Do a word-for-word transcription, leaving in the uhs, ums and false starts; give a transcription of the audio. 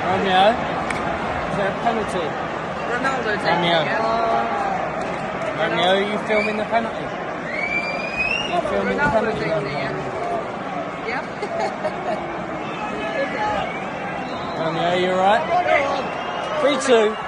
Romeo, is there a penalty? Ronaldo taking Romeo. it. Romeo, are you filming the penalty? Are you filming the Ronaldo penalty? taking it, Romeo? yeah? Yeah? Romeo, you alright? three two.